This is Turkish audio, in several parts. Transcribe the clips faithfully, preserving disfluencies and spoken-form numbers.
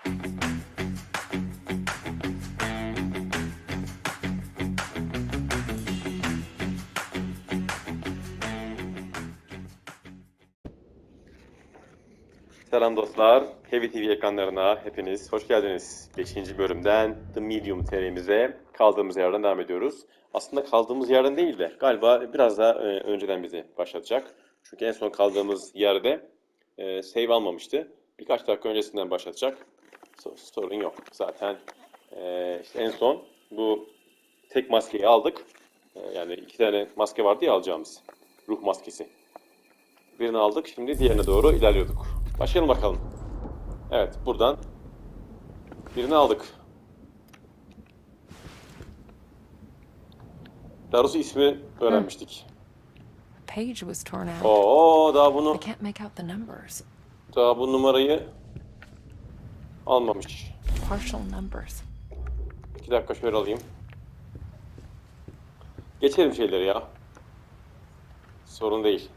Selam dostlar, Heavy T V ekranlarına hepiniz hoş geldiniz. beşinci bölümden The Medium serimize kaldığımız yerden devam ediyoruz. Aslında kaldığımız yerden değil de galiba biraz daha e, önceden bizi başlatacak. Çünkü en son kaldığımız yerde e, save almamıştı. Birkaç dakika öncesinden başlatacak. So, sorun yok. Zaten e, işte en son bu tek maskeyi aldık. E, yani iki tane maske vardı ya alacağımız. Ruh maskesi. Birini aldık, şimdi diğerine doğru ilerliyorduk. Başlayalım bakalım. Evet, buradan birini aldık. Daha doğrusu ismi öğrenmiştik. Page was torn out. Oo, daha bunu, I can't make out the numbers. daha bu numarayı almamış. Partial numbers. İki dakika şöyle alayım. Geçelim şeyleri ya. Sorun değil.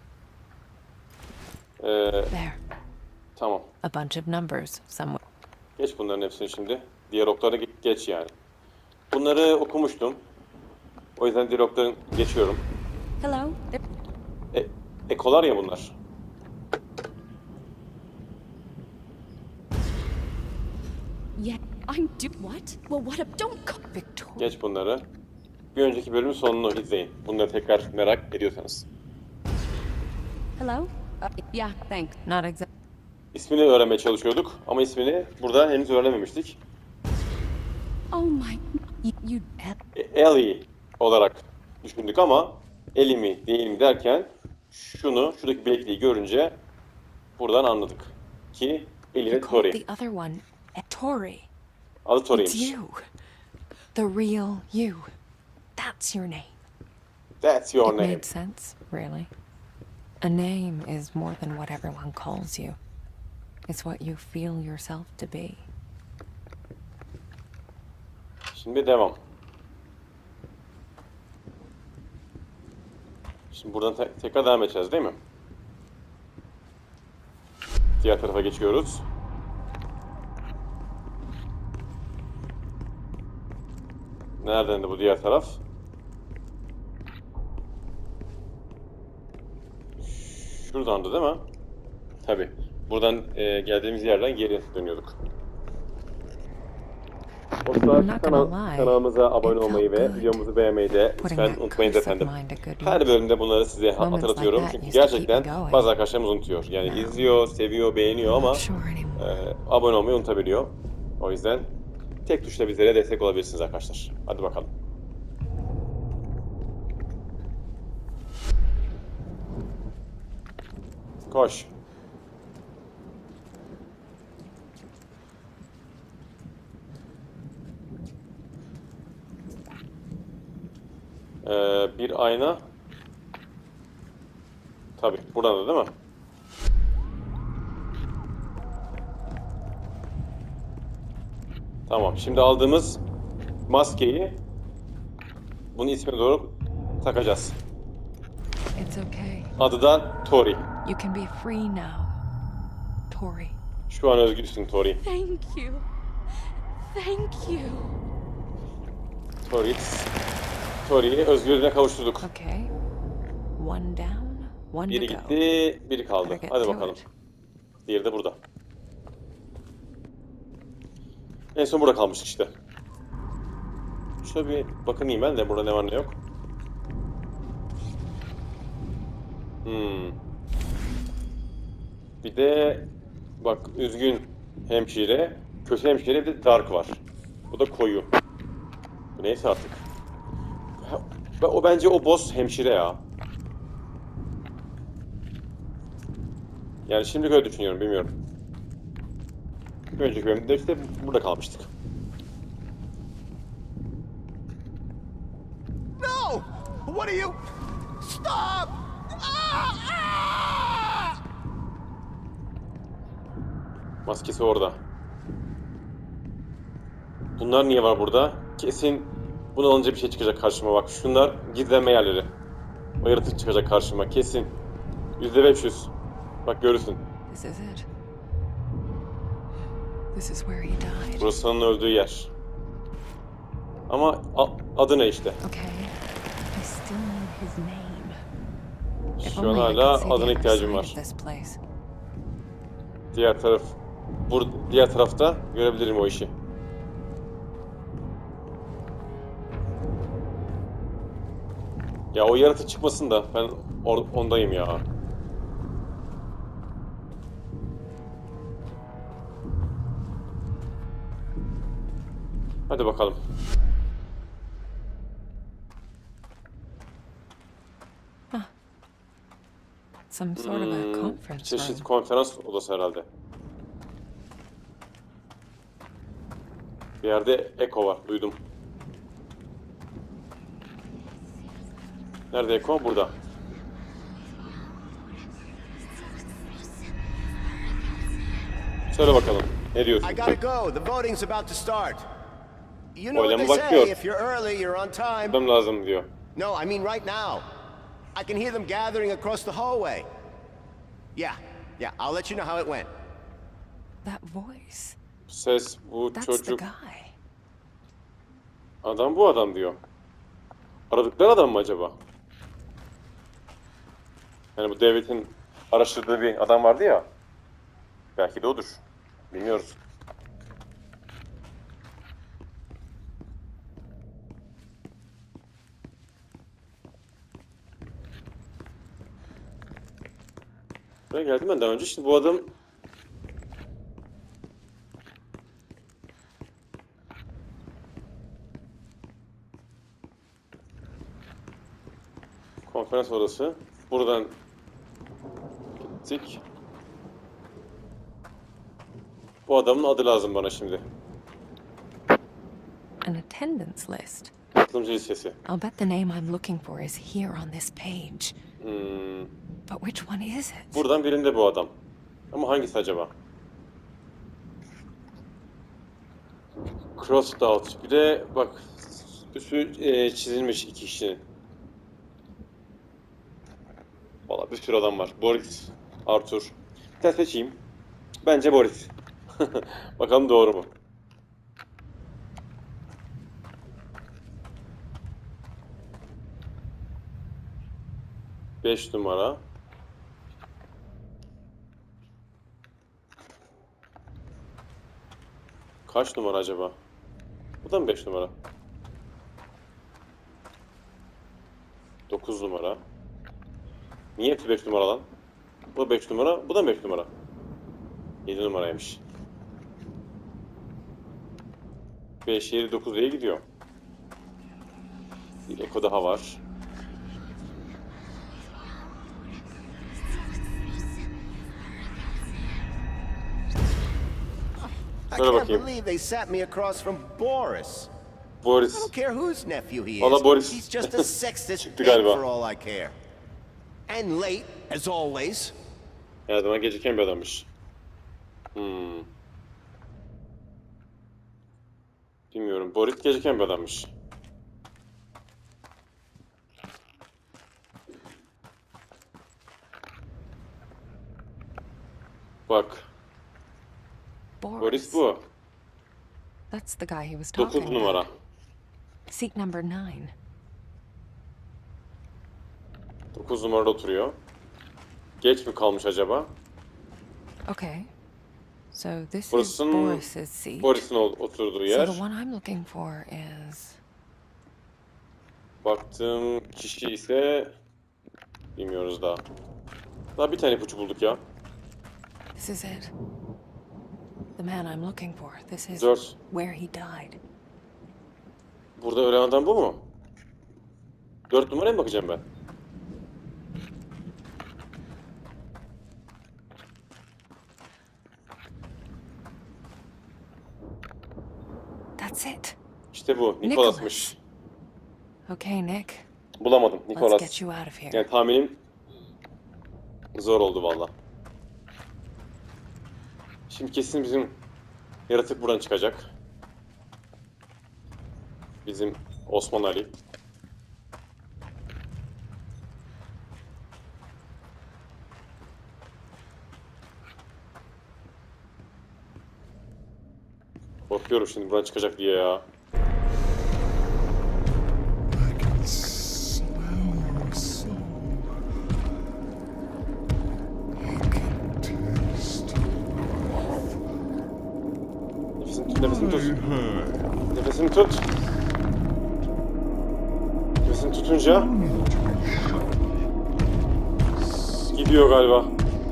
Ee, There. tamam. A bunch of numbers somewhere. Geç bunların hepsini şimdi. Diğer oklara geç yani. Bunları okumuştum. O yüzden diğer okları geçiyorum. Hello. E, ekolar ya bunlar. Yeah, I'm do what? Well, what up? Don't call Victoria. Geç bunları. Bir önceki bölümün sonunu izleyin. Bunları tekrar merak ediyorsanız. Hello? Uh, yeah, thanks. Not exactly. İsmini öğrenmeye çalışıyorduk ama ismini burada henüz öğrenememiştik. Oh my, you, you E, Ellie olarak düşündük ama Ellie mi değil mi derken şunu, şuradaki bilekliği görünce buradan anladık ki Ellie ve You called Tori. the other one a Tori. Adı It's Tori'ymiş. you. The real you. That's your name. That's your It name. made sense, really. A name is more than what everyone calls you. It's what you feel yourself to be. Şimdi devam. Şimdi buradan te tekrar devam edeceğiz değil mi? Diğer tarafa geçiyoruz. Nereden de bu diğer taraf? Şuradandı değil mi? Tabii. Buradan e, geldiğimiz yerden geri dönüyorduk. Dostlar, kanal, kanalımıza abone olmayı ve videomuzu beğenmeyi de lütfen unutmayınız efendim. Her bölümde bunları size hatırlatıyorum çünkü gerçekten bazı arkadaşlarımız unutuyor. Yani izliyor, seviyor, beğeniyor ama e, abone olmayı unutabiliyor. O yüzden tek tuşla bizlere destek olabilirsiniz arkadaşlar. Hadi bakalım. Koş. Ee, bir ayna. Tabii, buradan da değil mi? Tamam, şimdi aldığımız maskeyi bunun ismine doğru takacağız. It's okay. Adı da Tori. You can be free now. Tori. Şu an özgürsün Tori. thank you. Thank you. Tori. Tori'yi özgürlüğüne kavuşturduk. Okay. One down, one Biri to go. gitti, biri kaldı. Better get Hadi to bakalım. it. Diğeri de burada. En son burada kalmıştık işte. Şöyle bir bakınayım ben de burada ne var ne yok. Hmm. Bir de bak üzgün hemşire, kötü hemşire, bir de dark var. Bu da koyu. Bu neyse artık. Ha, o bence o boss hemşire ya. Yani şimdi öyle düşünüyorum, bilmiyorum. Bir önceki bölümde işte burada kalmıştık. No! What are you? Stop! Ah! Ah! Maskesi orada. Bunlar niye var burada? Kesin bunu alınca bir şey çıkacak karşıma bak. Şunlar gizlenme yerleri. O yaratık çıkacak karşıma kesin. Yüzde beş yüz. Bak görürsün. This is it. This is where he died. Burası onun öldüğü yer. Ama a- adı ne işte? Okay. I still need his name. If Şu an only I hala could see the adına other ihtiyacım side var. of this place. Diğer taraf, bur diğer tarafta görebilirim o işi. Ya o yaratık çıkmasın da ben or ondayım ya. Hadi bakalım. Some sort of a Hmm, conference çeşit room. konferans odası herhalde. Bir yerde Eko var, duydum. Nerede Eko? Burada. Söyle bakalım, ne diyorsun? I gotta go. The voting's about to start. You know what Oylama they say, başlıyor. if you're early, you're on time. Gitmem lazım diyor. No, I mean right now. I can hear them gathering across the hallway. Yeah, yeah, I'll let you know how it went. That voice. Ses, bu That's the çocuk. guy. Adam bu adam diyor. Aradıkları adam mı acaba? Yani bu devletin araştırdığı bir adam vardı ya. Belki de odur. Bilmiyoruz. Buraya geldim ben daha önce. Şimdi bu adam... Konferans odası. Buradan gittik. Bu adamın adı lazım bana şimdi. An attendance list. Katılımcı listesi. I'll bet the name I'm looking for is here on this page. Hmm, But which one is it? buradan birinde bu adam. Ama hangisi acaba? Crossed out. Bir de bak üstü e, çizilmiş iki kişinin. Valla bir sürü adam var. Boris, Arthur. Bir tane seçeyim. Bence Boris. Bakalım doğru mu? Beş numara. Kaç numara acaba? Bu da mı beş numara? Dokuz numara. Niye hepsi beş numara lan? Bu da beş numara, bu da beş numara. Yedi numaraymış. Beş, yedi, dokuz diye gidiyor. Bir Eko daha var. I Söyle can't bakayım. believe they sat me across from Boris. I Boris. don't care whose nephew he Valla is. Boris. He's just a sexist Çıktı pig galiba. for all I care. And late, as always. Yardıma geciken bir adammış. Hmm. Bilmiyorum. Boris geciken bir adammış. Bak. Boris. Boris bu. That's the guy he was talking Dokuz numara. about. Seat number nine. Dokuz numarada oturuyor. Geç mi kalmış acaba? Okay. So this is Burasının Boris's seat. Boris'in ol- oturduğu So yer. the one I'm looking for is... Baktığım kişi ise bilmiyoruz daha. Daha bir tane ipucu bulduk ya. This is it. The man I'm looking for. This is Dört. where he died. Burada ölen adam bu mu? Dört numaraya mı bakacağım ben? That's it. İşte bu. Nicholas'mış. Okay, Nick. Bulamadım. Let's Nicholas. get you out of here. Yani tahminim zor oldu valla. Şimdi kesin bizim yaratık buradan çıkacak. Bizim Osman Ali. Korkuyorum şimdi buradan çıkacak diye ya. I can smell your soul. I can taste Nefesini tut, nefesini tut. my Nefesini tut. Nefesini tutunca gidiyor galiba.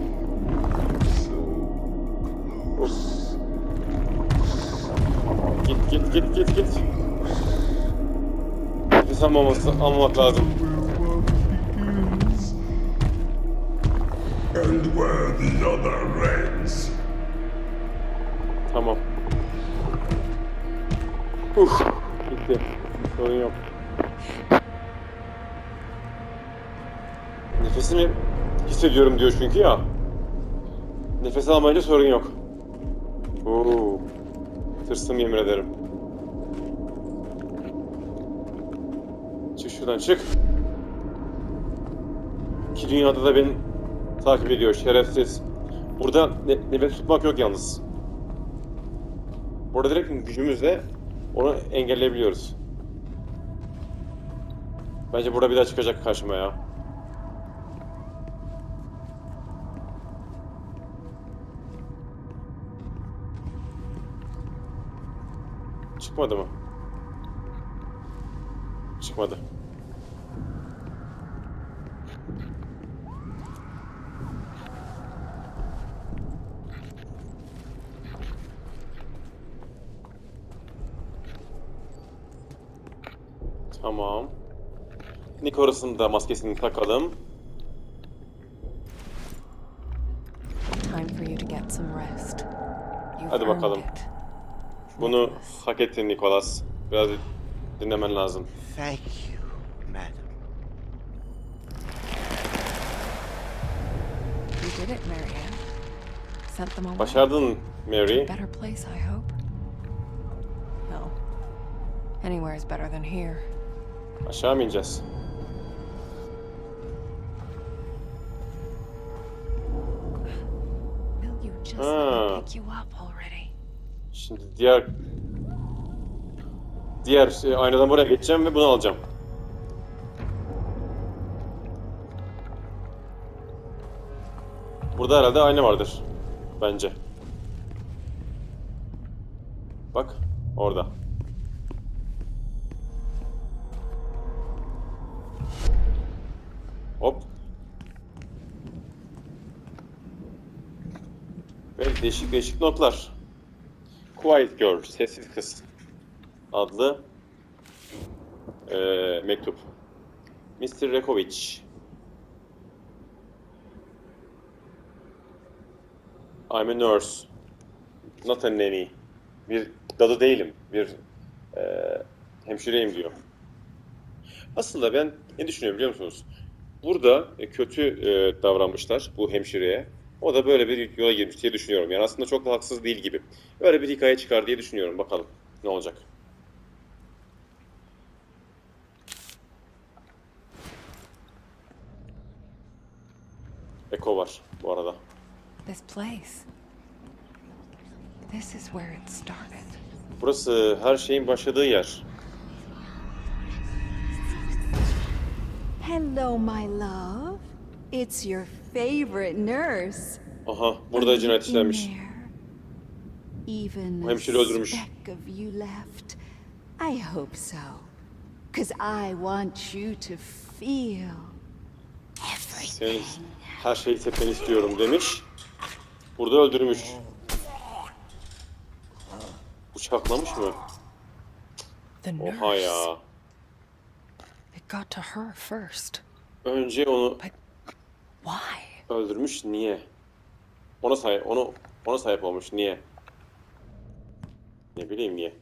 Of. Git git git git git. Nefes almaması, almamak lazım. and where the other ends. Tamam. Uf, gitti. Sorun yok. Nefesimi hissediyorum diyor çünkü ya. Nefes almayınca sorun yok. Oo. Tırsım yemin ederim. Çık şuradan çık. İki dünyada da beni takip ediyor şerefsiz. Burada ne nefes tutmak yok yalnız. Burada direkt gücümüzle onu engelleyebiliyoruz. Bence burada bir daha çıkacak karşıma ya. Çıkmadı mı? Çıkmadı. Tamam. Nikoras'ın da maskesini takalım. Time for you to get some rest. You've Hadi earned bakalım. it. Bunu hak ettin Nikolas. Biraz dinlemen lazım. Thank you, madam. You did it, Marianne. Sent them away. Başardın Mary. Better place, I hope. Hell, anywhere is better than here. Aşağı mı ineceğiz? Will you just let Ah. me pick you up already? Şimdi diğer diğer şey, aynadan buraya geçeceğim ve bunu alacağım. Burada herhalde ayna vardır. Bence. Bak orada. Hop. Ve değişik değişik notlar. Quiet Girl, sessiz kız adlı eee, mektup. mister Rekovich. I'm a nurse. Not a nanny. Bir dadı değilim. Bir eee, hemşireyim diyor. Aslında ben ne düşünüyorum biliyor musunuz? Burada e, kötü e, davranmışlar bu hemşireye. O da böyle bir yola girmiş diye düşünüyorum. Yani aslında çok da haksız değil gibi. Öyle bir hikaye çıkar diye düşünüyorum. Bakalım ne olacak. Eko var bu arada. This place. This is where it started. Burası her şeyin başladığı yer. Hello, my love. It's your favorite nurse. Aha burada cinayet işlenmiş. In there. Even Bu a hemşire öldürmüş. speck of you left. I hope so. Cause I want you to feel Senin everything. her şeyi tepeni istiyorum demiş. Burada öldürmüş. Bıçaklamış mı? The nurse. Oha ya. It got to her first. Önce onu Why? öldürmüş. Niye? Ona sahip, onu ona sahip olmuş. Niye? Ne bileyim niye?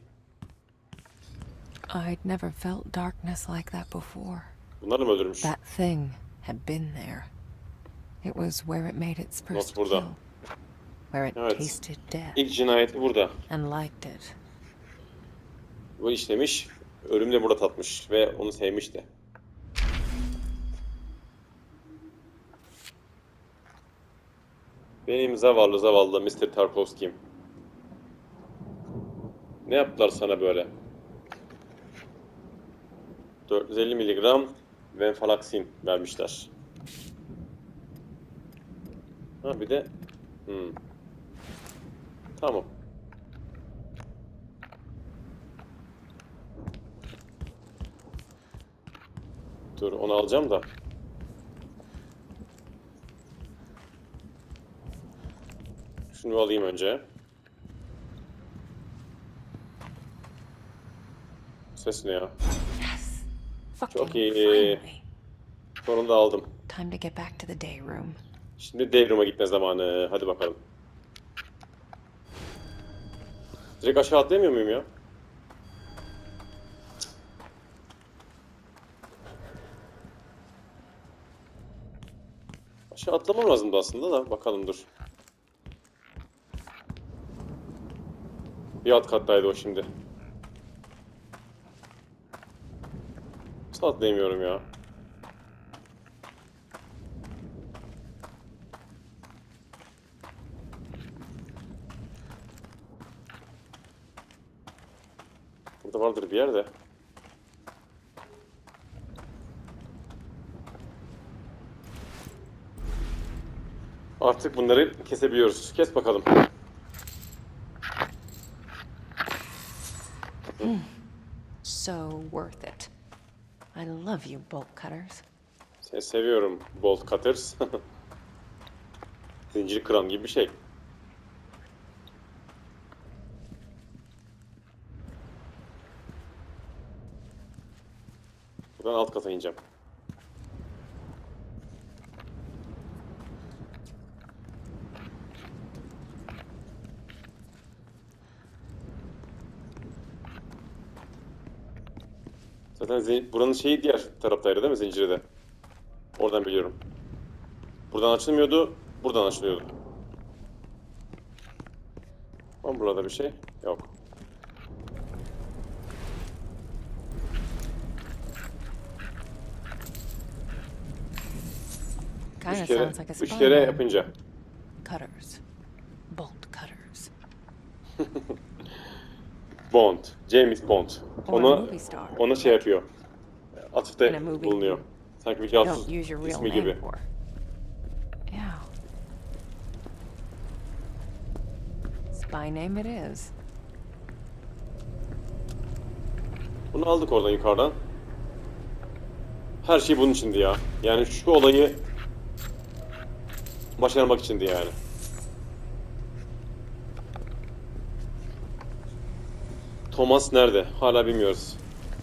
I'd never felt darkness like that before. Bunları mı öldürmüş? That thing had been there. It was where it made its first Not burada. kill. Where it Evet. tasted death İlk cinayeti burada. and liked it. Bu işlemiş. Ölüm de burada tatmış ve onu sevmişti. Benim zavallı zavallı mister Tarkovski'm. Ne yaptılar sana böyle? dört yüz elli miligram venfalaksin vermişler. Ha bir de hmm. Tamam. Dur onu alacağım da. Şunu alayım önce. Ses ne ya? Yes. Fucking Çok iyi. finally. Sonunda aldım. Time to get back to the day room. Şimdi devrime gitme zamanı. Hadi bakalım. Direkt aşağı atlayamıyor muyum ya? Aşağı atlamam lazımdı aslında da. Bakalım dur. Bir alt kattaydı o şimdi. Nasıl atlayamıyorum ya? Burada vardır bir yerde. Artık bunları kesebiliyoruz. Kes bakalım. So worth it. I love you, bolt cutters. Seni seviyorum bolt cutters. Zincir kıran gibi bir şey. Buradan alt kata ineceğim. Zaten zi- buranın şeyi diğer taraftaydı değil mi zinciri de? Oradan biliyorum. Buradan açılmıyordu, buradan açılıyordu. Ama burada bir şey yok. Kind Üç of kere, sounds like a üç spy kere man. yapınca. Cutters. Bolt cutters. Bond, James Bond. Or a Ona, movie star. ona şey yapıyor. In a Atıfta movie. bulunuyor. Sanki bir Don't casus use your real ismi name gibi. for. Yeah. Spy name it is. Bunu aldık oradan yukarıdan. Her şey bunun içindi ya. Yani şu olayı başarmak içindi yani. Thomas nerede? Hala bilmiyoruz.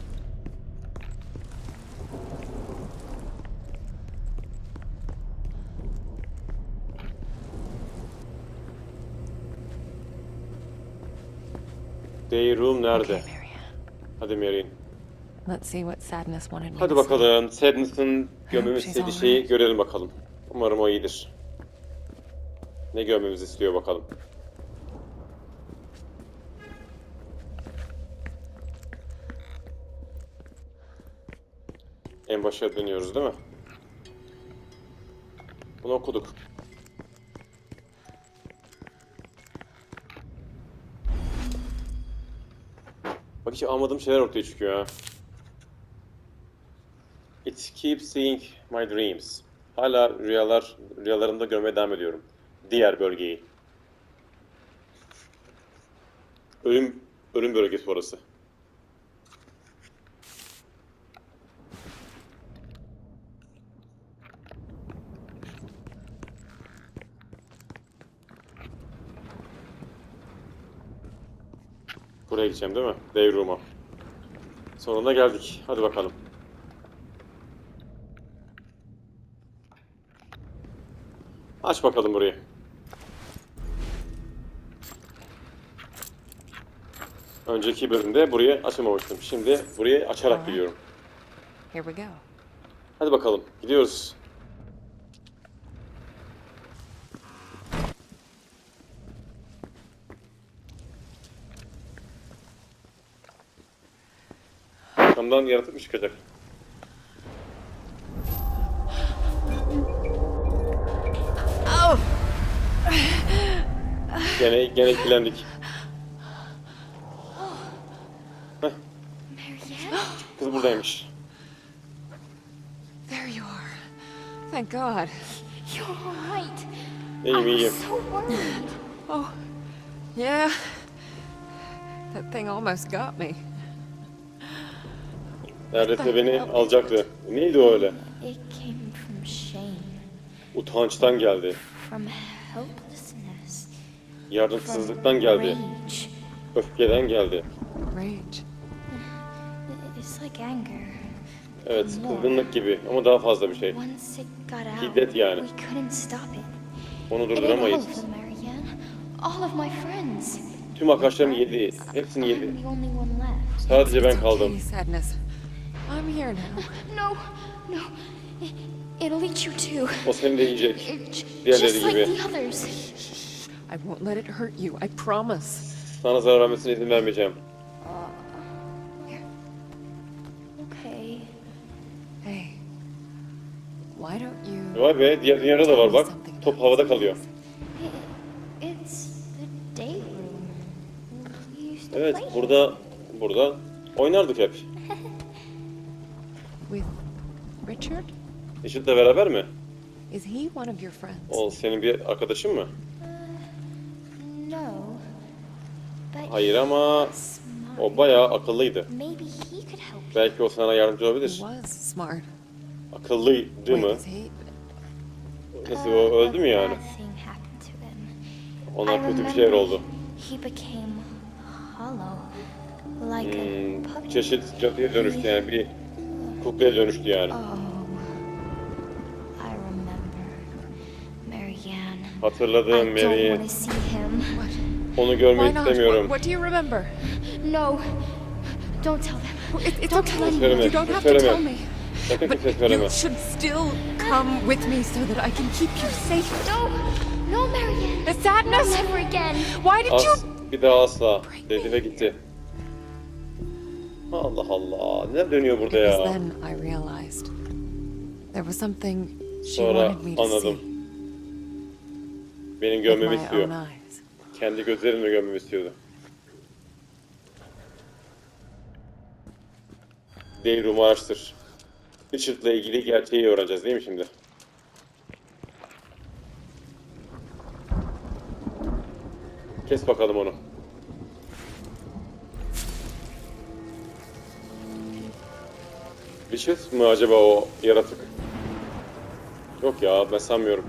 Day room nerede? Okay, Marianne. Hadi Marion. Let's see what sadness wanted me Hadi to see. bakalım. Sadness'ın görmemiz She's istediği all şeyi right. görelim bakalım. Umarım o iyidir. Ne görmemizi istiyor bakalım. En başa dönüyoruz değil mi? Bunu okuduk. Bak hiç almadığım şeyler ortaya çıkıyor ha. It keeps seeing my dreams. Hala rüyalar, rüyalarımda görmeye devam ediyorum. Diğer bölgeyi. Ölüm, ölüm bölgesi orası. Buraya gideceğim değil mi? Day Room'a. Sonunda geldik. Hadi bakalım. Aç bakalım burayı. Önceki bölümde burayı açamamıştım. Şimdi burayı açarak gidiyorum. Here we go. Hadi bakalım. Gidiyoruz. Arkamdan yaratık mı çıkacak? Gene, gene etkilendik. Marianne? Kız buradaymış. There you are. Thank God. You're all right. İyiyim I iyiyim. was so worried. Oh, yeah. That thing almost got me. Neredeyse beni alacaktı. Neydi o öyle? It came from shame, Utançtan geldi. from helplessness, Yardımsızlıktan geldi. rage. Öfkeden geldi. Rage. It's like anger. Evet, kızgınlık gibi ama daha fazla bir şey. Once it got out, Şiddet yani. we couldn't stop it. Onu It ate all durduramayız. of them, Marianne. All of my friends. Tüm arkadaşlarım yedi. Hepsini yedi. I'm the only one left. Sadece ben It's kaldım. okay, Sadness. I'm here now. No, no. It, it'll eat you too. O seni de yiyecek. It, j- Diğerleri just like gibi. the others. I won't let it hurt you, I promise. Sana zarar vermesine izin vermeyeceğim. Okay. Hey, why don't you... Vay be, diğer dünyada da var bak. Top havada kalıyor. It, it's the day room. We used to Evet, play here. burada burada oynardık hep. With Richard? Richard'la beraber mi? Is he one of your friends? O senin bir arkadaşın mı? No. But Hayır ama he's smart. o bayağı akıllıydı. Maybe he could help you. Belki o sana yardımcı He olabilir. was smart. Akıllıydı Wait, mı? is he... Nasıl, o öldü mü A yani? bad thing happened to him. Ona I kötü bir remember şeyler oldu. He became hollow. Like Hmm, a puppet. çeşit cadıya dönüştü yani bir kuklaya dönüştü yani. Oh. I remember. Marianne. Hatırladım I don't Mary. want to see him. Onu Why görmeyi not? istemiyorum. What, what do you remember? No. Don't tell them. It, it's Don't okay. tell anyone. Söyleme, You don't have to söyleme. tell me. Sakın But kimseye söyleme. you should still come with me so that I can keep you safe. No. No, Marianne. The sadness. Never again. Why did you... As, bir daha asla dedi ve gitti. Allah Allah. Ne dönüyor burada Because ya? then I realized there was something she Sonra wanted me to anladım. see Benim with görmemi my istiyor. own eyes. Kendi gözlerimle görmemi istiyordu. Dayroom'u araştır. Richard'la ilgili gerçeği öğreneceğiz değil mi şimdi? Kes bakalım onu. Richard mı acaba o yaratık? Yok ya, ben sanmıyorum.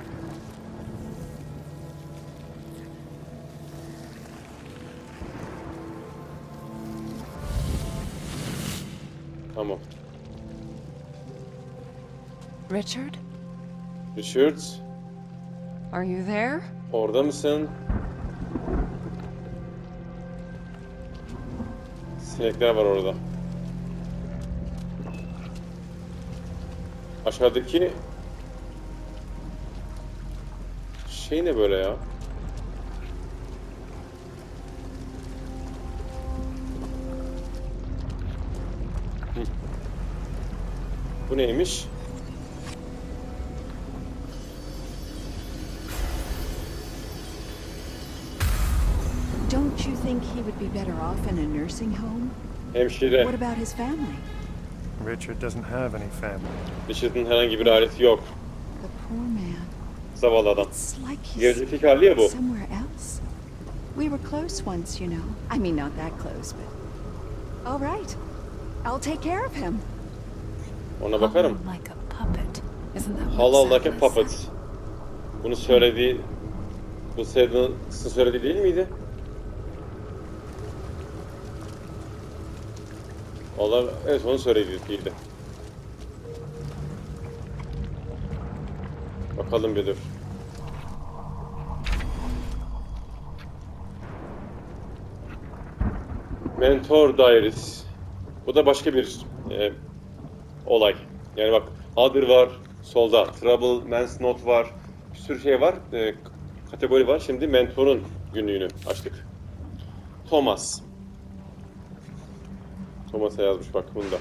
Tamam. Richard, Richard, are you there? orada mısın? Sinekler var orada. Aşağıdaki şey ne böyle ya? Hı. Bu neymiş? Don't you think he would be better off in a nursing home? Hemşire. What about his family? Richard doesn't have any family. Richard'ın herhangi bir ailesi yok. The poor man. Zavallı adam. It's like he's Gelecek hali ya bu. somewhere else. We were close once, you know. I mean, not that close, but... All right. I'll take care of him. Ona bakarım. Hollow like a puppet. Isn't that what Hollow like a Sadness puppet. said? Bunu söylediği, bu Sadness'ın söylediği değil miydi? Vallahi evet onu söylediği değildi. Bakalım bir dur. Mentor Diaries. Bu da başka bir e, olay. Yani bak, Other var solda, Trouble, Man's Note var, bir sürü şey var, e, kategori var. Şimdi Mentor'un günlüğünü açtık. Thomas. Thomas'a yazmış bak bunda.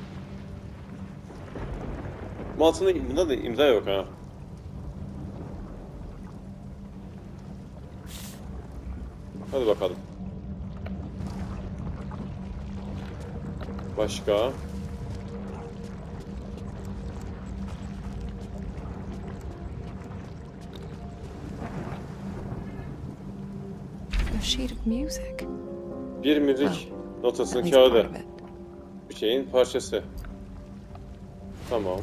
Bu altında bunda da imza yok ha. Hadi bakalım. Başka? A sheet of music. Bir müzik At notasının least part kağıdı. of it. Bir şeyin parçası. Tamam.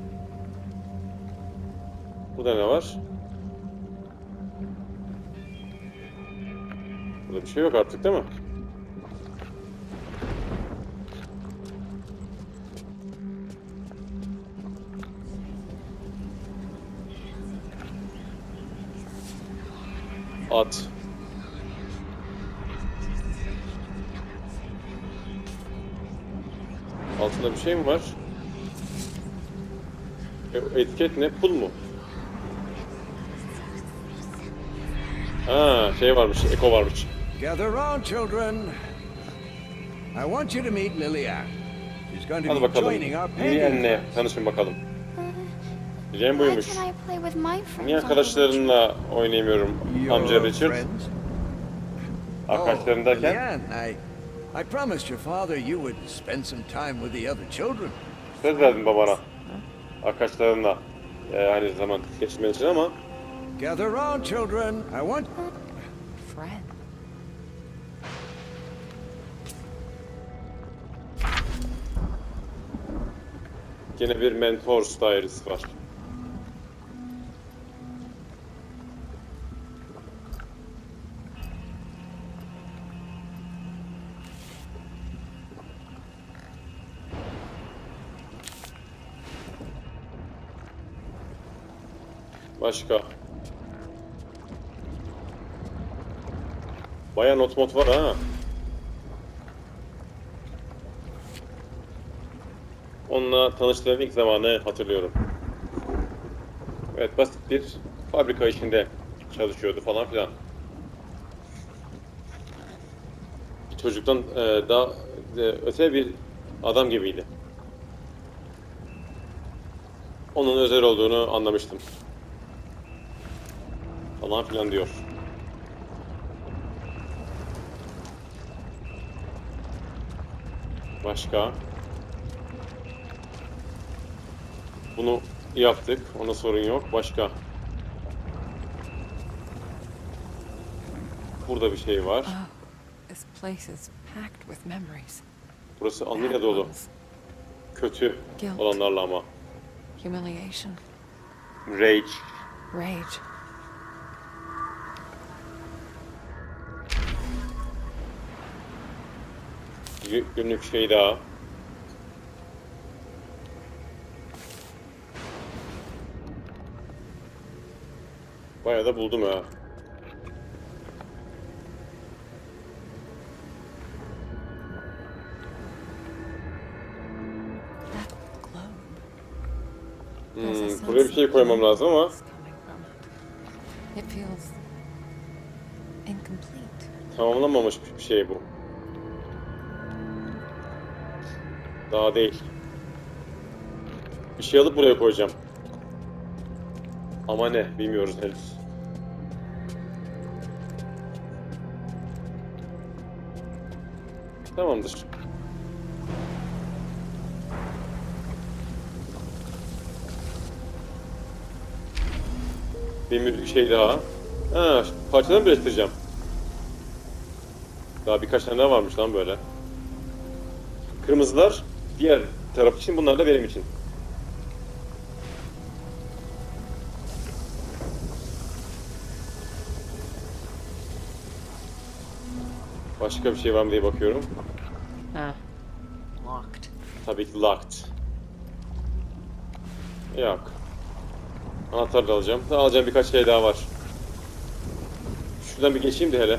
Burada ne var? Burada bir şey yok artık değil mi? At. Altında bir şey mi var? E, etiket ne? Pul mu? Ha, şey varmış, eko varmış. Gather round, children. I want you to meet Lilian. She's going to Hadi be bakalım. joining our painting Lilian'le class. tanışın bakalım. Lilian Why buymuş. can't I play with my friends? Niye on the arkadaşlarınla oynayamıyorum Your amca Richard? friends? Arkadaşların Oh, derken? Lilian, I, I promised your father you would spend some time with the other children. Söz verdim babana. Arkadaşlarınla e, aynı zaman geçirmen için ama Gather round, children. I want... Friend. yine bir Mentors Diaries var. Başka. Bayağı not mod var ha. Onunla tanıştığım ilk zamanı hatırlıyorum. Evet, basit bir fabrika işinde çalışıyordu falan filan. Çocuktan e, daha e, öte bir adam gibiydi. Onun özel olduğunu anlamıştım. Falan filan diyor. Başka? Bunu yaptık. Ona sorun yok. Başka? Burada bir şey var. Oh, this place is packed with memories. Burası Bad anıyla dolu. ones. Kötü Guilt. olanlarla ama. Humiliation. Rage. Rage. Gü- Günlük şey daha. Bayağı da buldum ha. That globe. There's a Hmm, sense buraya bir şey of koymam lazım ama lightness coming from it. It feels incomplete. tamamlanmamış bir şey bu. Daha değil. Bir şey alıp buraya koyacağım. Ama ne? Bilmiyoruz henüz. Tamamdır. Bir şey daha. Ha, parçaları mı birleştireceğim? Daha birkaç tane daha varmış lan böyle. Kırmızılar diğer taraf için, bunlar da benim için. Başka bir şey var mı diye bakıyorum. Ah, locked. Tabii ki locked. Yok. Anahtar da alacağım. Daha alacağım birkaç şey daha var. Şuradan bir geçeyim de hele.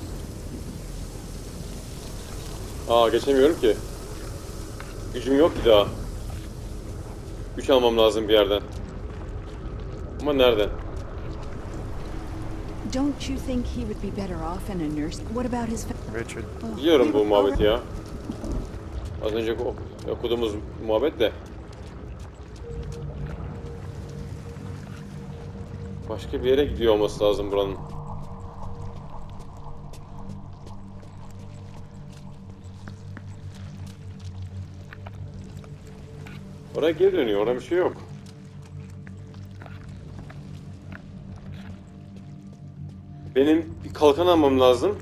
Aa, geçemiyorum ki. Gücüm yok ki daha. Güç almam lazım bir yerden. Ama nereden? Don't you think he would be better off in a nurse? What about his fa- Richard. Oh, Biliyorum we bu were muhabbeti already- ya. Az önce ok- okuduğumuz muhabbet de. Başka bir yere gidiyor olması lazım buranın. Oraya geri dönüyor. Orada bir şey yok. Benim bir kalkan almam lazım.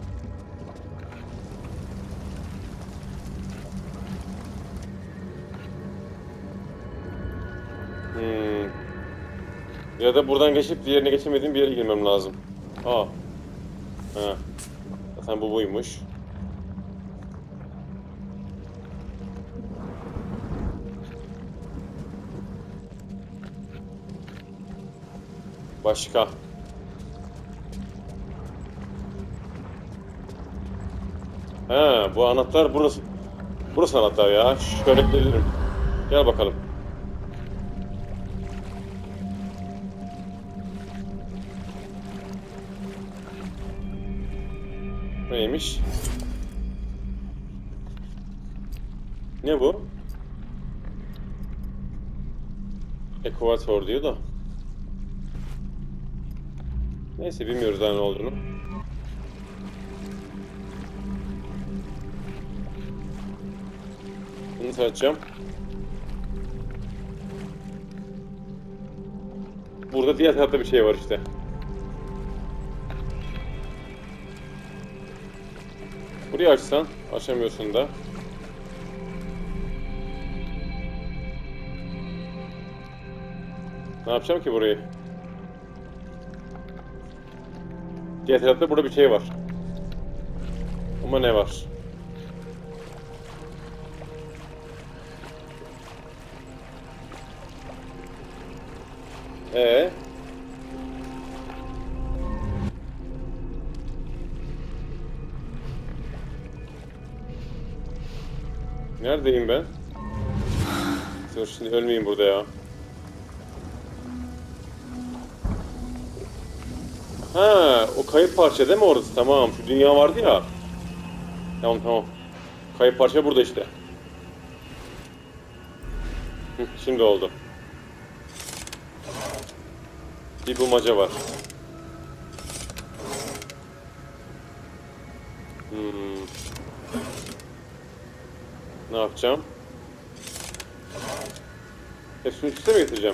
Hmm. Ya da buradan geçip diğerine geçemediğim bir yere girmem lazım. Aa. Ha. Zaten bu buymuş. Başka. Ha, bu anahtar burası. Burası anahtar ya. Şöyle gelirim. Gel bakalım. Neymiş? Ne bu? Ekvator diyor da. Neyse bilmiyoruz daha ne olduğunu. Bunu tartacağım. Burada diğer tarafta bir şey var işte. Burayı açsan, açamıyorsun da. Ne yapacağım ki burayı? Diğer tarafta burada bir şey var. Ama ne var? Ee? Neredeyim ben? Dur şimdi ölmeyeyim burada ya. Ha, o kayıp parça değil mi orası? Tamam, şu dünya vardı ya. Tamam tamam. Kayıp parça burada işte. Hı, şimdi oldu. Bir bulmaca var. Hmm. Ne yapacağım? Hepsini üst üste mi getireceğim?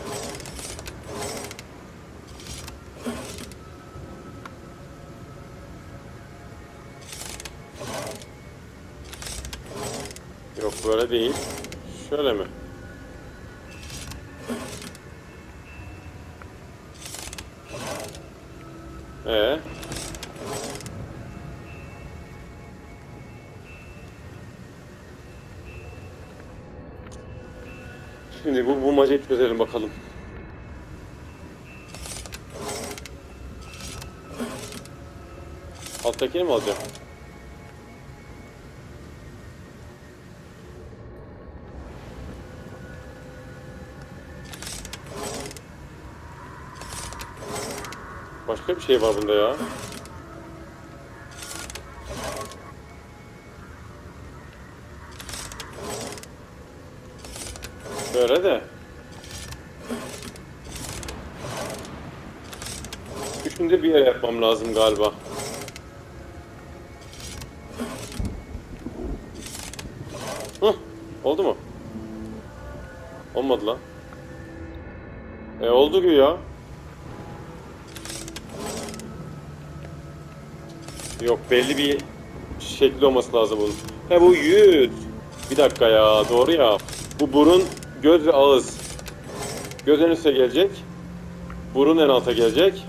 Yok böyle değil. Şöyle mi? Ee? Şimdi bu bulmacayı çözelim bakalım. Alttakini mi alacağım? Başka bir şey var bunda ya. Böyle de. Üçünü de bir yere yapmam lazım galiba. Hıh, oldu mu? Olmadı lan. E oldu gibi ya. Yok belli bir şekli olması lazım bunun. He bu yüz. Bir dakika ya doğru ya. Bu burun, göz ve ağız. Göz en üste gelecek. Burun en alta gelecek.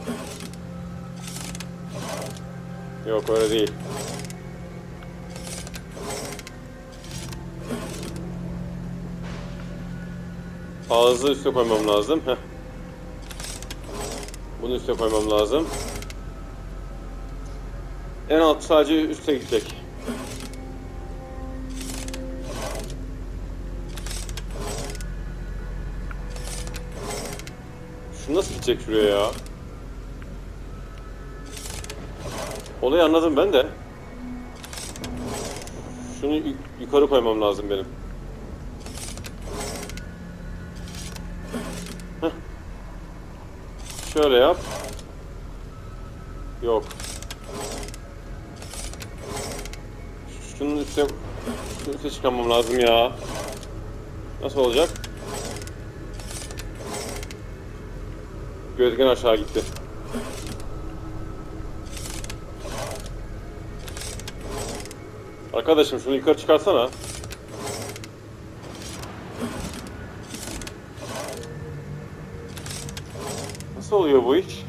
Yok öyle değil. Ağzı üste koymam lazım. Heh. Bunu üste koymam lazım. En alt sadece üste gidecek. Şu nasıl gidecek şuraya ya? Olayı anladım ben de. Şunu yukarı koymam lazım benim. Heh. Şöyle yap. Yok. Şunun üstüne, şunun üstüne çıkarmam lazım ya. Nasıl olacak? Gözgen aşağı gitti. Arkadaşım şunu yukarı çıkarsana. Nasıl oluyor bu iş?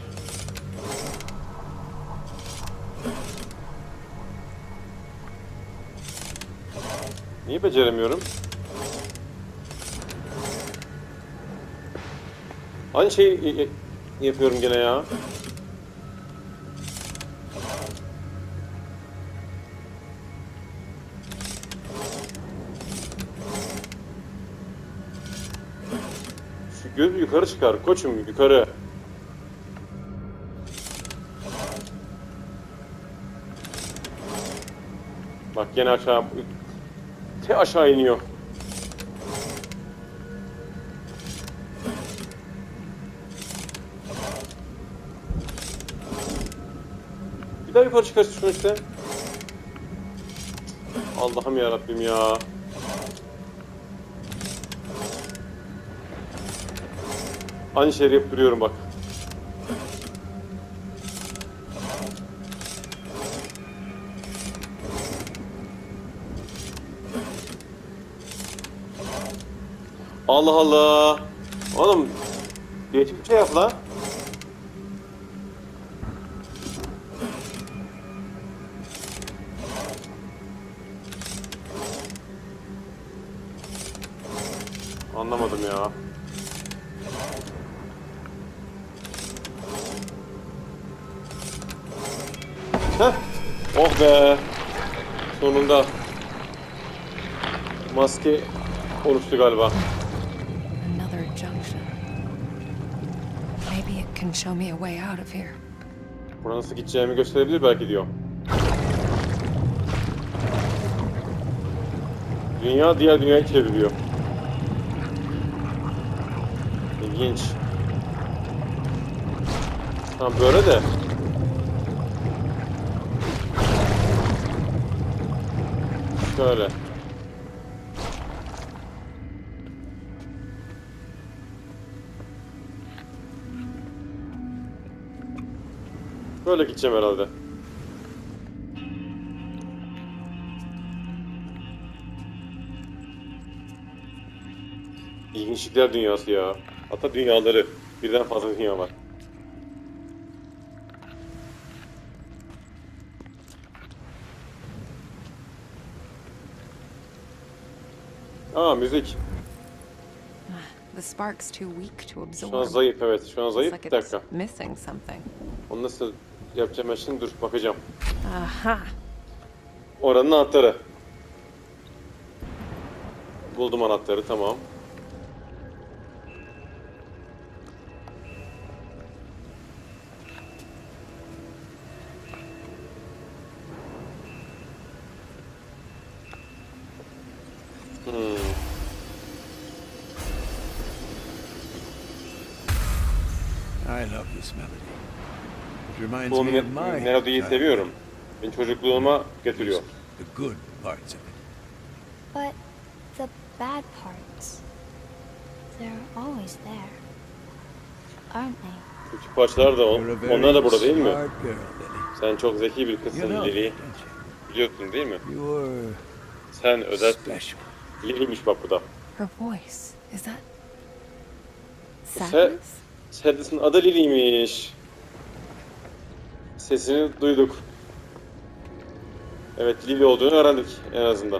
Niye beceremiyorum? Aynı şeyi yapıyorum gene ya. Şu gözü yukarı çıkar koçum, yukarı. Bak gene aşağı, te aşağı iniyor. Bir daha yukarı çıkar şunu işte. Allah'ım ya Rabbim ya. Aynı şeyi yapıp duruyorum bak. Allah Allah. Oğlum değişik bir şey yap la. Anlamadım ya. Heh. Oh be. Sonunda. Maske oluştu galiba. Another junction. Maybe it can show me a way out of here. Buna nasıl gideceğimi gösterebilir belki diyor. Dünya diğer dünyayı çeviriyor. İlginç. Tam böyle de. Şöyle. Böyle gideceğim herhalde. İlginçlikler dünyası ya. Hatta dünyaları. Birden fazla dünya var. Aa, müzik. The spark's too weak to Şu an absorb. zayıf, evet. Şu an It's zayıf. like Bir it's dakika. missing something. Onu nasıl yapacağım ben şimdi? Dur, bakacağım. Aha. Oranın anahtarı. Buldum anahtarı, tamam. Hmm. I love this melody. It reminds Bu me of me- my melodiyi childhood. seviyorum. Beni çocukluğuma götürüyor. The good parts of it. But the bad parts, they're always there, aren't they? Kötü parçalar da on, You're a very onlar da burada değil mi? smart girl, Lily. Sen çok zeki bir kızsın You know, Lily. don't you? Biliyorsun değil mi? You're Sen özelsin. special. Lily'miş bak bu da. Her voice. Is that Se- sadness? Sadness'ın adı Lily'ymiş. Sesini duyduk. Evet, Lily olduğunu öğrendik en azından.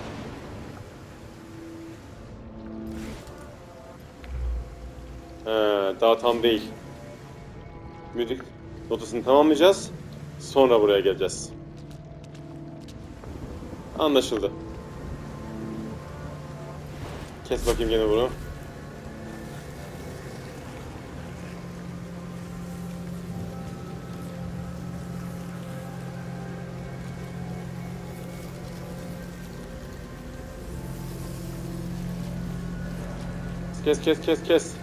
He, daha tam değil. Müzik notasını tamamlayacağız. Sonra buraya geleceğiz. Anlaşıldı. Kes bakayım gene bunu. Kes kes kes kes.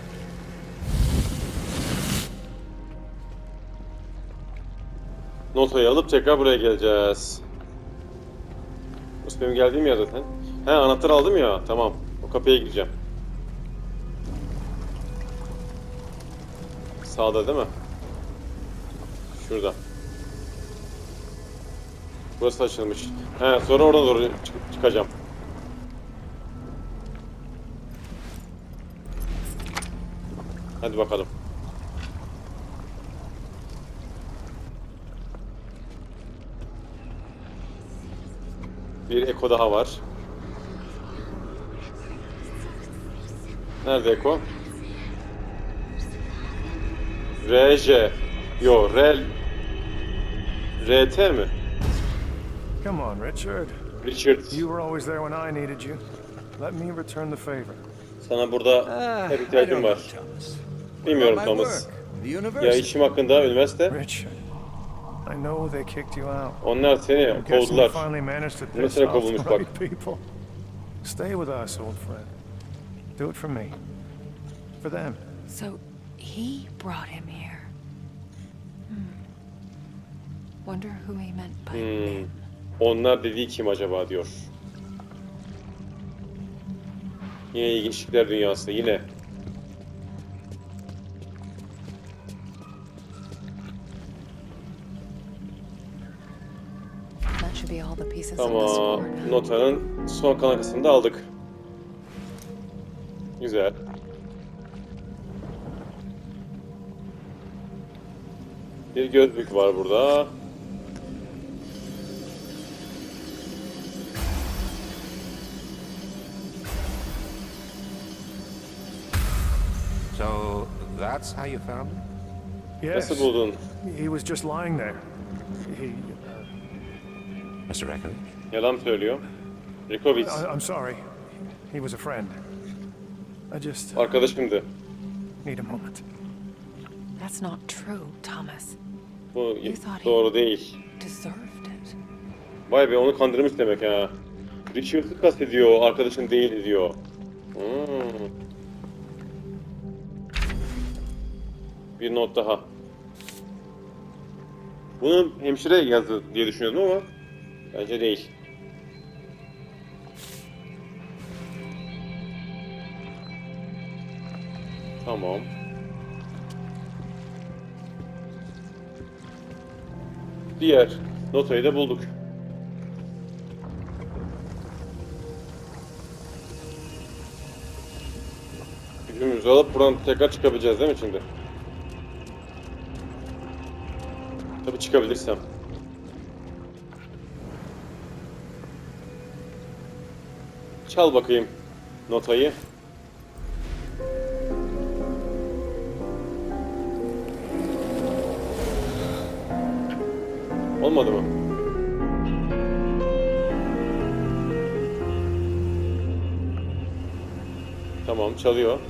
Notayı alıp tekrar buraya geleceğiz. Burası benim geldiğim yer zaten. He, anahtarı aldım ya. Tamam. O kapıya gireceğim. sağda değil mi? Şurada. Burası açılmış. He, sonra oradan doğru çık çıkacağım. Hadi bakalım. Bir Eko daha var. Nerede Eko? R J. Yo, R... R T mi? Come on, Richard. Richard. You were always there when I needed you. Let me return the favor. Sana burada Ah, hep I ihtiyacım don't know, var. Thomas. Bilmiyorum What about my Thomas. work? The Ya university. işim hakkında üniversite. Richard, I know they kicked you out. Onlar seni I'm guessing you kovdular. finally managed to Bunu piss seni off kovulmuş the bak. right people. Stay with us, old friend. Do it for me. For them. So he brought him here. Hmm. Wonder who he meant by Hmm. them. Onlar dediği kim acaba diyor. Yine ilginçlikler dünyası yine. That should be all the pieces of the Tamam. sword. Notanın son kalan kısmını da aldık. Güzel. Bir gözlük var burada. So that's how you found him? Yes. Nasıl buldun? He was just lying there. He. Uh, Mister Echo? Yalan söylüyor. Rikovic. I, I'm sorry. He was a friend. I just Arkadaşımdı. need a moment. That's not true, Thomas. Bu You thought he doğru değil. deserved it. Vay be, onu kandırmış demek ha. Richard'ı kastediyor, arkadaşın değil diyor. Hmm. Bir not daha. Bunu hemşire yazdı diye düşünüyordum ama bence değil. Tamam. Diğer notayı da bulduk. Gücümüzü alıp buradan tekrar çıkabileceğiz değil mi şimdi? Tabii çıkabilirsem. Çal bakayım notayı. Olmadı mı? Tamam, çalıyor.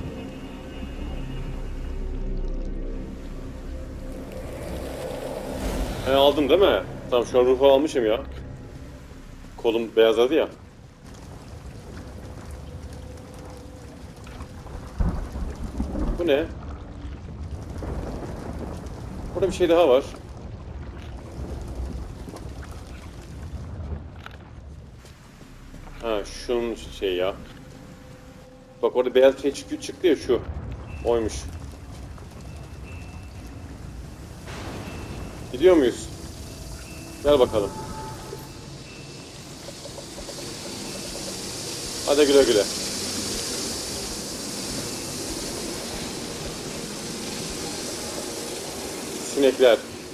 He, aldım değil mi? Tamam, şu an ruhu almışım ya. Kolum beyazladı ya. Bu ne? Burada bir şey daha var. Ha, şunun şey ya. Bak orada beyaz şey çıkıyor, çıktı ya şu. Oymuş. Gidiyor muyuz? Gel bakalım. Hadi güle güle. Sinekler.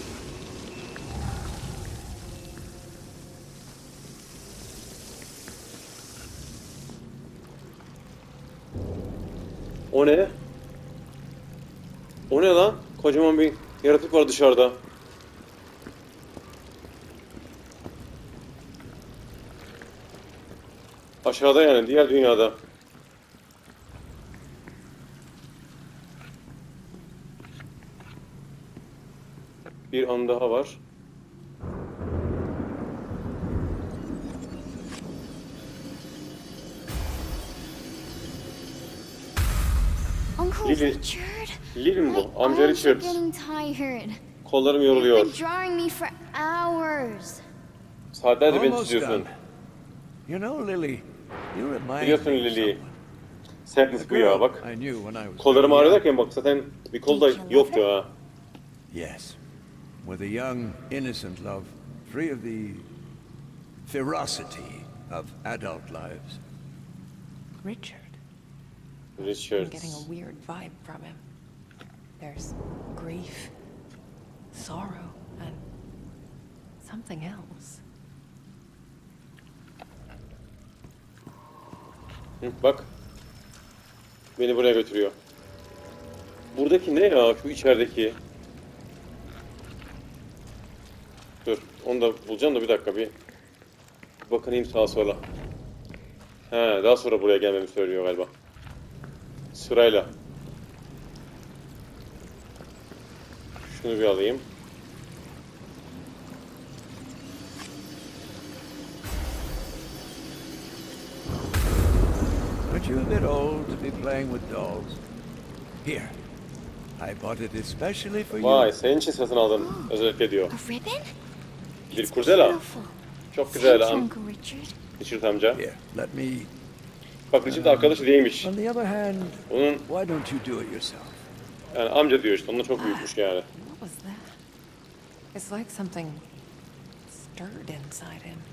O ne? O ne lan? Kocaman bir yaratık var dışarıda. Aşağıda yani, diğer dünyada. Bir an daha var. Uncle Lily. Richard? Lily mi My bu? Amca arms are Richard. getting tired. Kollarım You've yoruluyor. been drawing me for hours. Saatlerce beni Almost çiziyorsun. done. You know, Lily, you remind Biliyorsun me of Lily. someone. Sertlik bu ya bak. I knew when I was Kollarım very ağrıyor young. derken bak zaten bir kol da yoktu ha. Yes. With a young, innocent love, free of the ferocity of adult lives. Richard. I'm Richard. getting a weird vibe from him. There's grief, sorrow, and something else. Hı, bak. Beni buraya götürüyor. Buradaki ne ya? Şu içerideki. Dur. Onu da bulacağım da bir dakika bir. Bakınayım sağa sola. He, daha sonra buraya gelmemi söylüyor galiba. Sırayla. Şunu bir alayım. Aren't you a bit old to be playing with dolls? Here. I bought it especially for you. Vay, senin için satın aldım. Özellikle diyor. A ribbon? Bir It's kurdela. beautiful. Çok güzel Thank you, lan. Uncle Richard. Richard amca. Here, let me... Bak Richard arkadaşı değilmiş. On the other hand, Onun why don't you do it yourself? yani amca diyor işte. Onunla çok büyükmüş yani. What was that? It's like something stirred inside him.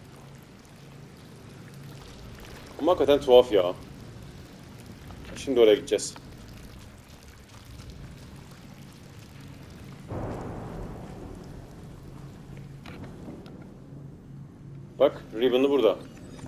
Ama hakikaten tuhaf ya. Şimdi oraya gideceğiz. Bak, ribbon'ı burada.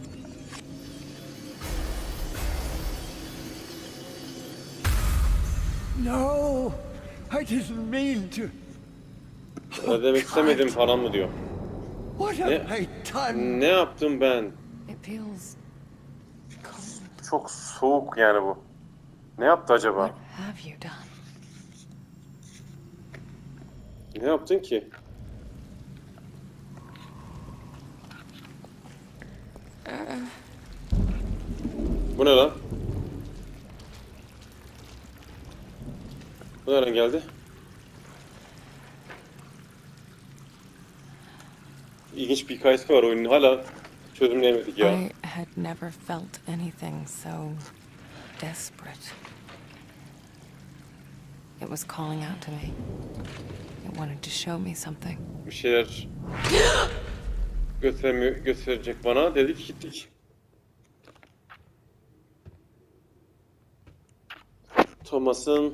No, I didn't mean to. Ne demek istemedim falan mı diyor. What have Ne? I done? Ne yaptım ben? It feels cold. Çok soğuk yani bu. Ne yaptı acaba? What have you done? Ne yaptın ki? Bu ne lan? Bu nereden geldi? İlginç bir hikayesi var oyunun. Hala çözümleyemedik ya. I had never felt anything so desperate. It was calling out to me. It wanted to show me something. Bir şeyler gösteremiyor, gösterecek bana. Dedik gittik. Thomas'ın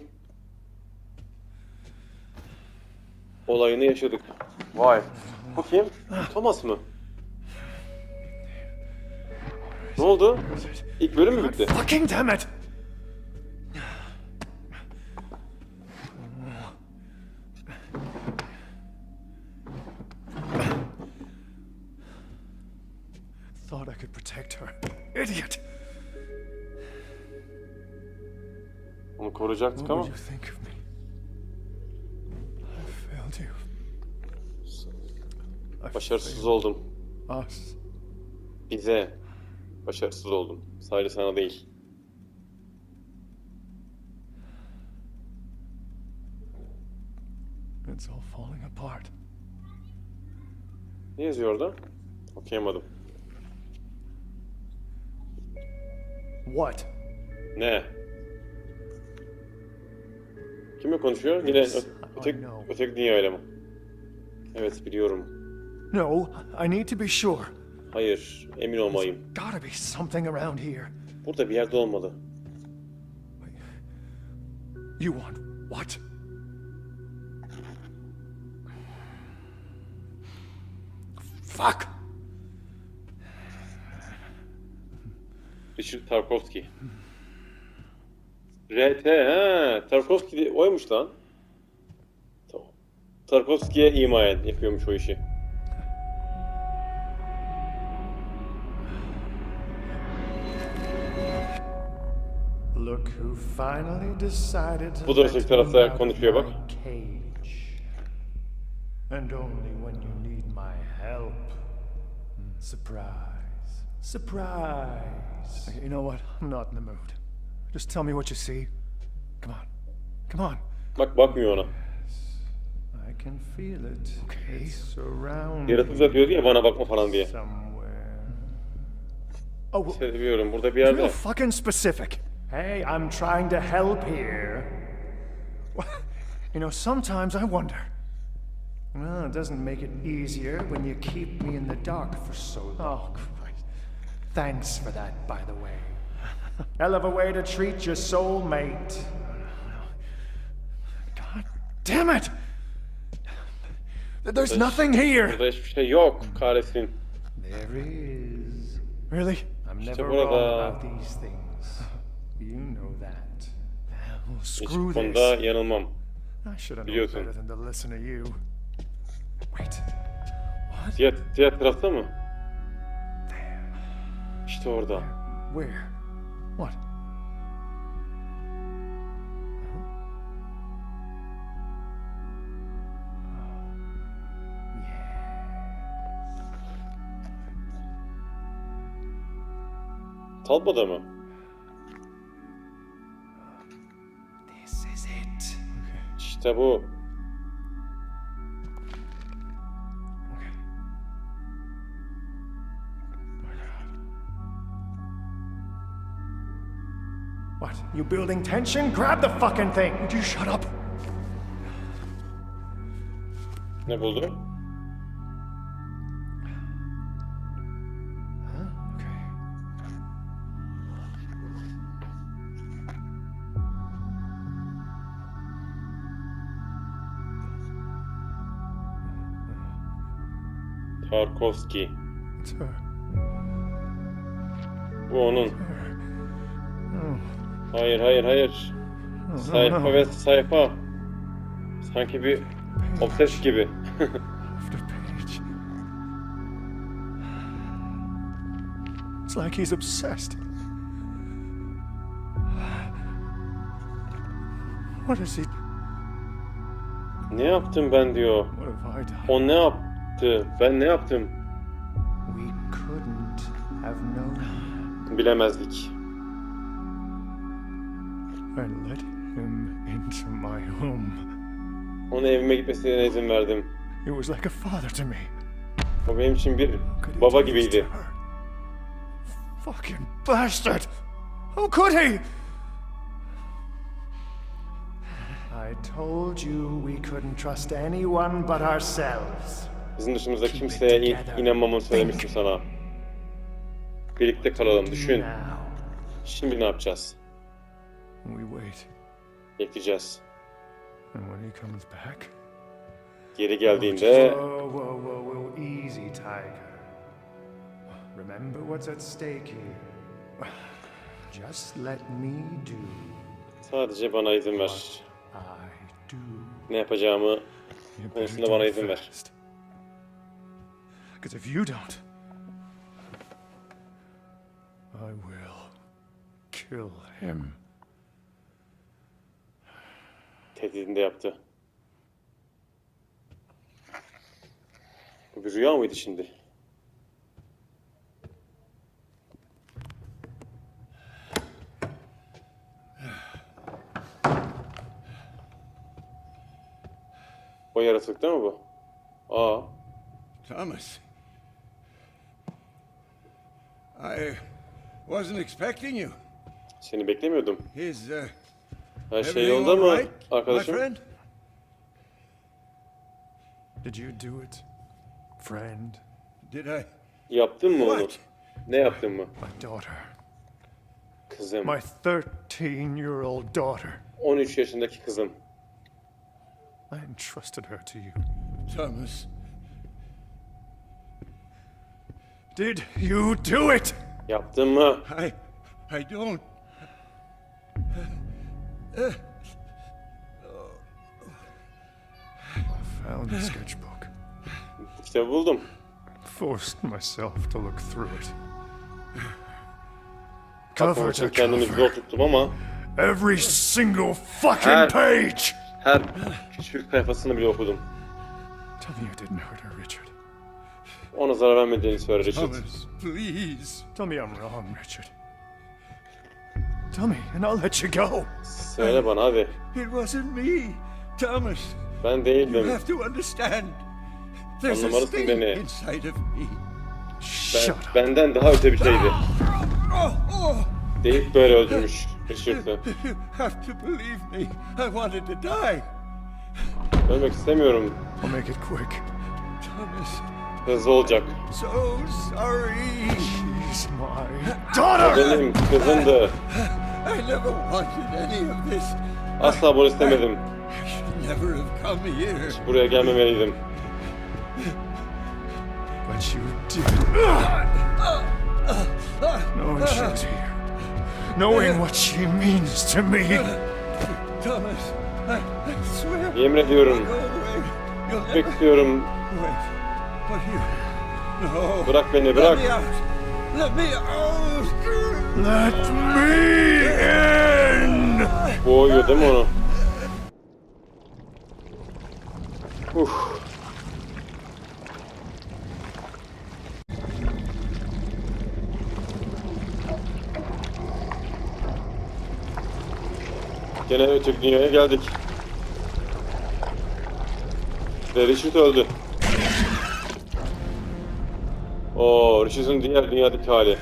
olayını yaşadık. Vay. Bu kim? Thomas mı? Ne oldu? İlk bölüm mü bitti? Fucking damn it! Thought I could protect her. Idiot! Onu koruyacaktık What ama. would you think of me? I failed you. I Başarısız oldum. failed us. Bize başarısız oldum. Sadece sana değil. It's all falling apart. Ne yazıyor orada? Okuyamadım. What? Ne? Kimle konuşuyor? Yine ö- ötek, öteki dünya öyle mi? Evet biliyorum. No, I need to be sure. Hayır, emin olmayayım. Gotta be something around here. Burada bir yerde olmalı. You want what? Fuck! Richard Tarkovsky. R T ha, Tarkovsky de- oymuş lan. Tamam. Tarkovski'ye imayen yapıyormuş o işi. Look who finally decided to Bu da let öteki tarafta me out of konuşuyor bak. my cage. And only when you need my help. Surprise. Surprise. Okay, you know what? I'm not in the mood. Just tell me what you see. Come on. Come on. Bak bakmıyor ona. I can feel it. Okay. It's surrounding Yaratık da diyordu ya bana bakma falan diye. somewhere. Oh, well, Seviyorum burada bir real yerde. fucking specific. Hey, I'm trying to help here. Well, you know, sometimes I wonder. Well, it doesn't make it easier when you keep me in the dark for so long. Oh, Christ. Thanks for that, by the way. Hell of a way to treat your soulmate. God damn it! There's nothing here! Burada hiçbir şey yok, kahretsin. There is. Really? I'm İşte never burada. wrong about these things. You know that. Well, screw Hiçbir this. konuda yanılmam. I should have known Biliyorsun. better than to listen to you. Wait. What? Diğer, diğer tarafta mı? İşte orada. Where? What? Talba'da mı? This is it. İşte bu. Okay. My God. What? You building tension? Grab the fucking thing! Would you shut up? Ne buldu? Okay. Tarkovski. It's her. Bu onun. Oh. Hayır, hayır, hayır. Oh, Sayfa no, no. ve sayfa. Sanki bir obses gibi. After page. It's like he's obsessed. What is he? Ne yaptım ben diyor. What have I done? O ne yaptı? Ben ne yaptım? We couldn't have known. Bilemezdik. I let him into my home. Ona evime gitmesine izin verdim. He was like a father to me. O benim için bir Could he baba do this to gibiydi. her? Fucking bastard! How could he? I told you we couldn't trust anyone but ourselves. Bizim dışımızda kimseye in- inanmamı söylemiştim sana. Birlikte kalalım, düşün. Now Şimdi ne yapacağız? we wait, Bekleyeceğiz. and when he comes back, Geri geldiğinde whoa, whoa, whoa, whoa, easy, Tiger. Remember what's at stake here. Just let me do sadece bana izin ver. I do. Ne yapacağımı You better konusunda do bana it izin ver. fast. 'Cause if you don't, I will kill him. Tehdidini de yaptı. Bu bir rüya mıydı şimdi? O yaratık değil mi bu? Aa, Thomas. I wasn't expecting you. seni beklemiyordum. Is uh, Her şey everything yolunda all mı right, my arkadaşım? friend? Did you do it, friend? Did I? Yaptın mı onu? What? Ne yaptın mı? My daughter. Kızım. My thirteen-year-old daughter. on üç yaşındaki kızım. I entrusted her to you. Thomas. Did you do it? Yaptın mı? I, I don't. I found the sketchbook. Bu kitabı buldum. Forced myself to look through it. Cover Bakmak to için kendimi zor cover. tuttum ama Every single fucking Her- page! her küçük sayfasını bile okudum. Tell me you didn't hurt her, Richard. Ona zarar vermediğini söyle Richard. Thomas, please. Tell me I'm wrong, Richard. Tell me, and I'll let you go. Söyle bana hadi. It wasn't me, Thomas. Ben You değildim. have to understand. There's a Anlamalısın thing beni. inside of me. Ben, Shut up. benden daha öte bir şeydi. Oh, oh. Deyip böyle öldürmüş. Richard'ı. You have to believe me. I wanted to die. Ölmek istemiyorum. I'll make it quick. Thomas, Hızlı olacak. so sorry. She's my O daughter! benim kızımdı. I never wanted any of this. Asla bunu istemedim. I should never have come here. Buraya gelmemeliydim. But you did. Knowing she was here. Knowing what she means to me. Thomas, I, I swear. Yemin ediyorum. Go away. You'll never... Bekliyorum. Wait. But you... No. Bırak beni, bırak. Let me out. Let me out. Let me in! Boğuyor değil mi onu? Uf. Gene öteki dünyaya geldik. Ve Richard öldü. Oo, Richard'ın diğer dünyadaki hali.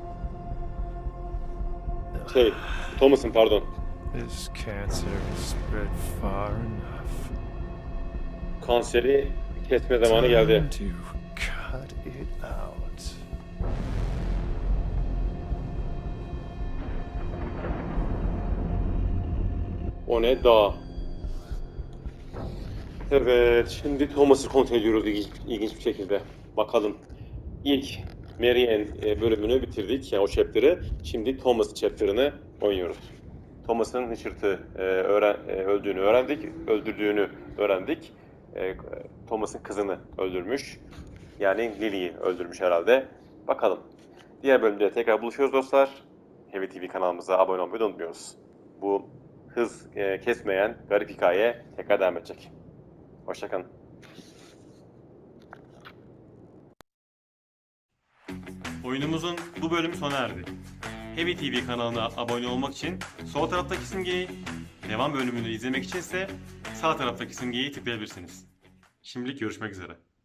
Şey, Thomas'ın pardon. This cancer has spread far enough. Kanseri kesme zamanı geldi. Time to cut it out. O ne? Dağ. Evet, şimdi Thomas'ı kontrol ediyoruz ilginç, ilginç bir şekilde. Bakalım. İlk Marianne e, bölümünü bitirdik, yani o chapter'ı. Şimdi Thomas chapter'ını oynuyoruz. Thomas'ın Richard'ı e, öğren, e, öldüğünü öğrendik, öldürdüğünü öğrendik. E, Thomas'ın kızını öldürmüş. Yani Lily'yi öldürmüş herhalde. Bakalım. Diğer bölümde tekrar buluşuyoruz dostlar. Heavy T V kanalımıza abone olmayı unutmuyoruz. Bu hız e, kesmeyen garip hikaye tekrar devam edecek. Hoşça kalın. Oyunumuzun bu bölümü sona erdi. Heavy T V kanalına abone olmak için sol taraftaki simgeyi, devam bölümünü izlemek için ise sağ taraftaki simgeyi tıklayabilirsiniz. Şimdilik görüşmek üzere.